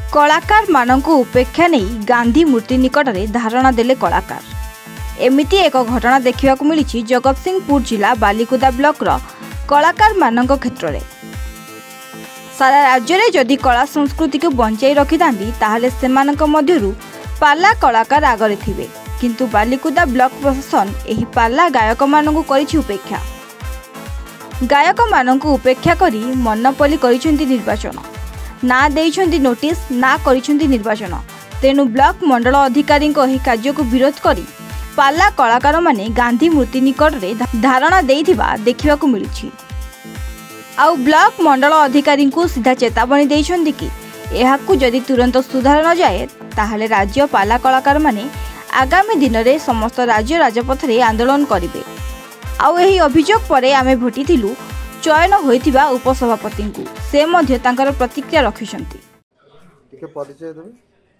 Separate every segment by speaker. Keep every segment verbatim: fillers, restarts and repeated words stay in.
Speaker 1: कलाकार मानकु उपेक्षा नहीं गांधी मूर्ति निकट में धारणा देले कलाकार। एमिति एक घटना देखा मिली जगतसिंहपुर जिला बालिकुदा ब्लॉक रो कलाकार मानक क्षेत्र में। सारा राज्य में जदि कला संस्कृति को बंचाई रखि थांती ताहले सेमानक मध्यरु पाला कलाकार आगरे थिबे, किंतु बालिकुदा ब्लॉक प्रशासन एही पाला गायक मानकु करिछि उपेक्षा। गायक मानकु उपेक्षा करी मनपली करिसेंती निर्वाचन ना देइछंती नोटिस ना करिसेंती निर्वाचन। तेणु ब्लॉक मंडल अधिकारी एही कार्य को विरोध करी पाला कलाकार माने गांधी मूर्ति निकट में धारणा देइथिबा देखिबाकु मिलिछि। आउ ब्लॉक मंडल अधिकारी को सीधा चेतावनी देइछंती कि एहाकु जदि तुरंत सुधार न जाए ताहले राज्य पाला कलाकार माने आगामी दिन में समस्त राज्य राजपथ में आंदोलन करेंगे। आउ एही अभियोग परे आमे भोटिथिलु चयन होइथिबा उपसभापति को से मध्य तांकर प्रतिक्रिया रखिसंती।
Speaker 2: ठीक है, परिचय देबे।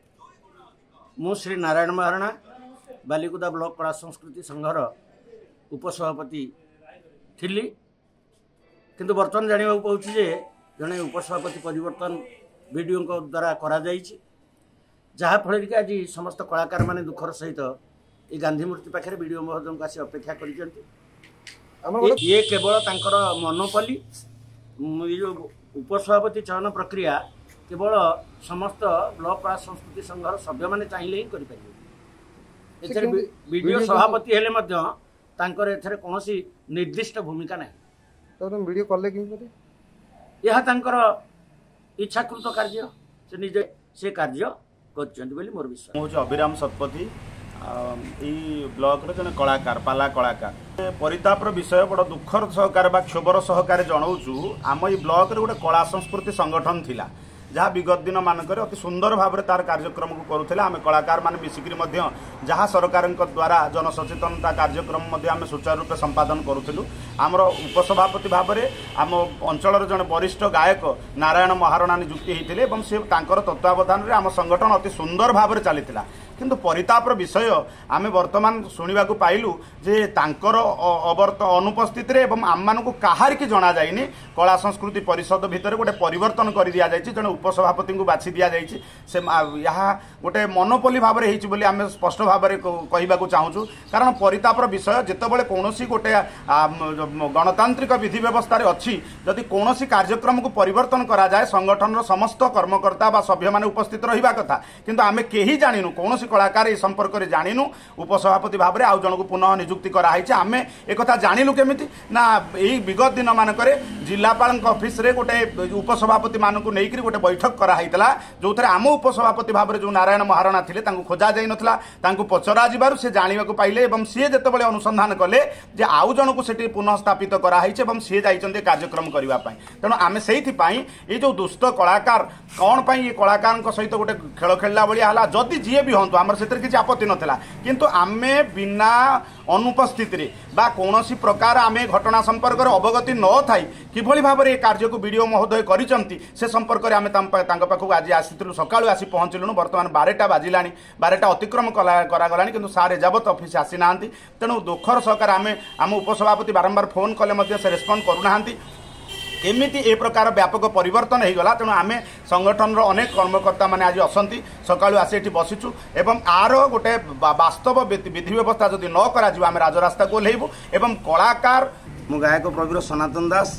Speaker 3: मु श्री नारायण महाराणा बालिकुदा ब्लॉक कला संस्कृति संघर उपसभापति थिली, किंतु बर्तमान जानिबा पाउछि जे जने उपसभापति परिवर्तन वीडियो को द्वारा करा जाइछि, जहा फल कि आज समस्त कलाकार माने दुखर सहित ए गांधी मूर्ति पाखे वीडियो महोदय को आसी अपेक्षा करिसेंती। ये केवल तांकर मनोपली जो उपसभापति चयन प्रक्रिया केवल समस्त ब्लॉक कला संस्कृति संघर सभ्य माने चाहिए ही करि परिबे। एथरे वीडियो सभापति हेले मध्य तांकर एथरे कोनोसी निर्दिष्ट भूमिका नै।
Speaker 2: तो वीडियो कले कि करे
Speaker 3: यह तांकर इच्छाकृत कार्य से निजे से कार्य करछन्ती बोली मोर विश्वास।
Speaker 4: मु अभिराम सतपथी ब्लॉक जन कलाकार पाला कलाकार परितापर विषय बड़ दुखर सहकार बा क्षोभर सहकार जनाऊँ। आम ये ब्लॉक रे गोटे कला संस्कृति संगठन थिला जहाँ विगत दिन मानक अति सुंदर भाव में तार कार्यक्रम को करूला। आम कलाकार मान मिसिक जहाँ सरकार द्वारा जनसचेतनता कार्यक्रम आम सुचारू रूप संपादन करूँ। आमर उपसभापति भाव में आम अंचल जन वरिष्ठ गायक नारायण महाराणा नियुक्ति होते से तत्वावधान में आम संगठन अति सुंदर भाव में चली। किंतु परितापर विषय आम वर्तमान शुणा पाइलु जे तांकर अवर्त अनुपस्थित आम मान कहार की जना जाइनी कला संस्कृति परिषद भितर गोटे परिवर्तन कर दि जाए। जड़े उपसभापति को बाछि दि जाए से यहाँ गोटे मनोपली भाव में आम स्पष्ट भाव में कहवाक चाहूँ। कारण परितापर विषय जितेबाला कौन गोटे गणतांत्रिक विधि व्यवस्था अच्छी जदि कौन कार्यक्रम को परिवर्तन करा जाए संगठन समस्त कर्मकर्ता बा सभ्य माने उपस्थित रहिबा कथा, किंतु आमे केही जानिनु कौन कलाकार ए संपर्क में जानिनु। उपसभापति भाव में आउ जन को पुनः नियुक्ति कराई आम एक जानिलु केमिति ना यही विगत दिन मानक जिलापाल ऑफिस रे गोटे उपसभापति मानक लेकर गोटे बैठक कराइला जो थे आम उपसभापति भाव में जो नारायण महाराणा थे खोजा जाई नथला पचरा जिबारु से जानिबाकु पाइले एवं सी जेतेबेले अनुसंधान कले जे आउ जन को सेठी पुनः स्थापित कराई एवं सी जाइछन्ते कार्यक्रम करबा पई। तेणु आमे सेहिथि पई ए जो दुष्ट कलाकार कौन पई ये कलाकार सहित गोटे खेल खेलला बलिया हला जदि जीए भी हंतु आमर सेतिर किछि आपत्ति नथला, किंतु आमे बिना अनुपस्थित रे बा कोनोसी प्रकार आमे घटना संपर्क रे अवगति न थाई किभली भाव में कार्य को वीडियो महोदय करिसंती से संपर्क रे आमे तांका पाखु आज आसीथिलु सकाळु आसी पहुंचलुनु। वर्तमान बारटा बाजिलानी बारटा अतिक्रम करा गलानी किंतु सारे जाबत ऑफिस आसी नांती। तेणु दुखर सहकार आमे आम उपसभापति बारंबार फोन कले मध्य से रेस्पॉन्ड करूनाहांती। एमिति ए प्रकार व्यापक परिवर्तन हो गला। तेणु आमे संगठन रो अनेक कर्मकर्ता माने आज असंती सकाळु आसी एठी बसिचु एवं आर गोटे वास्तव विधि व्यवस्था जदि न करा जिवो आमे राजरास्ता को लेबु। एवं कलाकार
Speaker 3: मु गायक प्रवीर सनातन दास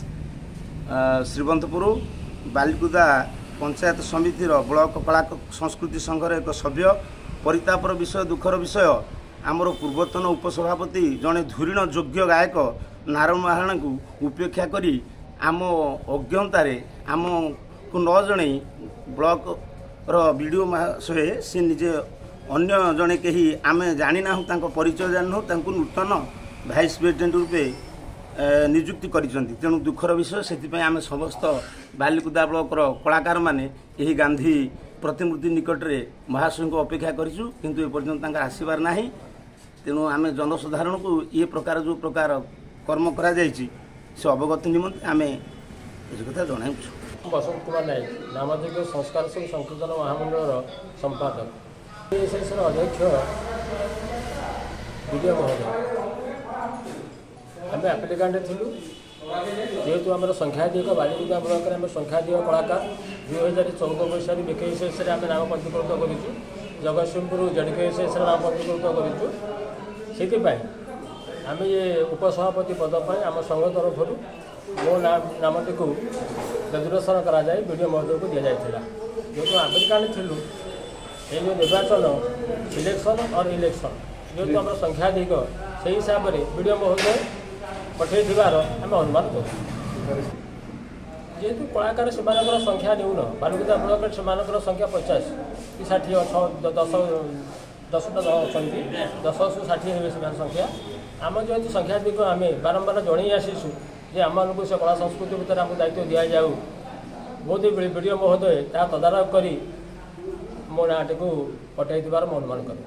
Speaker 3: श्रीवंतपुर बालिकुदा पंचायत समिति ब्लॉक कला संस्कृति संघर एक सभ्य। परितापर विषय दुखर विषय आमर पूर्वतन उपसभापति जड़े धुरीण योग्य गायक नारायण महाराणा को उपेक्षा करी आम अज्ञतार आम को न जन ब्लॉक वीडियो महाशय सी निजे अन्य जड़े कहीं आम जानी ना परिचय जानू नूतन भाइस प्रेसिडेंट रूपे नियुक्ति करिसेंती। तेणु दुखर विषय से आम समस्त बालिकुदा ब्लॉक कलाकार माने यही गांधी प्रतिमूर्ति निकट में महाशय को अपेक्षा करूँ, किंतु एपर्यंत आसबार ना। तेणु आम जनसाधारण को ये प्रकार जो प्रकार कर्म करा जायछि से अवगत निमंते आम ये कथा जनाऊँ।
Speaker 5: बसंत कुमार नायक नामযোগ্য संस्कार सिंह संकीर्तन महामंडल संपादक अध्यक्ष विजय महोदय आम आप्लिकांट थिलु जेहेतु आम संख्याधिक बालिकुदा ब्लक में आम संख्याधिक कलाकार दुई हजार चौदह मसीह बीकेएसएस आम नाम पंजीकृत करूँ जगतसिंहपुर जेडकेएसएस नाम पंजीकृत करूँ से आम ये उपसभापति पद पर आम संघ तरफ मो नामटी को रेजुलेसन कराए विडीओ महोदय को दि जाता जेहतु आमेरिकान थिलु ये जो निर्वाचन सिलेक्शन और इलेक्शन जेहतु आम संख्याधिक से हिसाब से विडीओ महोदय पठे आम अनुमान कर जेहेतु कलाकार से संख्या न्यून बालिकुदा ब्लक से संख्या पचास कि षाठी दस दसटा अच्छा दस रु षाठी हे संख्या आम जेहतु संख्याधिक आम बारंबार जन आसीसु जे आम से कला संस्कृति भितर आम दायित्व दि जाऊ बहुत विडीओ महोदय ता तदारख कर मो नाटी को पठाई अनुमान कर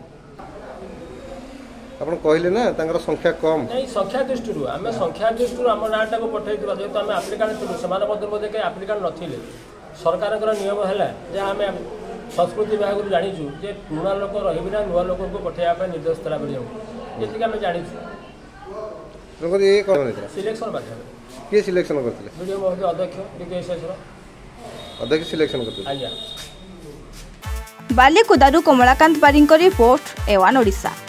Speaker 2: आप कहले ना तांकर संख्या कम
Speaker 5: नहीं संख्या दृष्टि आम संख्या दृष्टि आम नाटा को पठाई जेहतु आम आप्लिकांट थी से मध्य कहीं आप्लिकांट नथिले सरकार नियम है जहाँ आम संस्कृति विभाग जाचु जे पुणा लोक रही ना नुआ लोक को पठाइबा निर्देश था वीडियो जी आम जाचु सिलेक्शन माध्यम
Speaker 2: किए सिलेक्शन करते
Speaker 5: वीडियो महोदय अध्यक्ष बीकेएसएस
Speaker 2: अध्यक्ष सिलेक्शन करते
Speaker 5: आज्ञा
Speaker 1: बालिकुदारू कमलाकांत बारिंग रिपोर्ट एवान ओडिशा।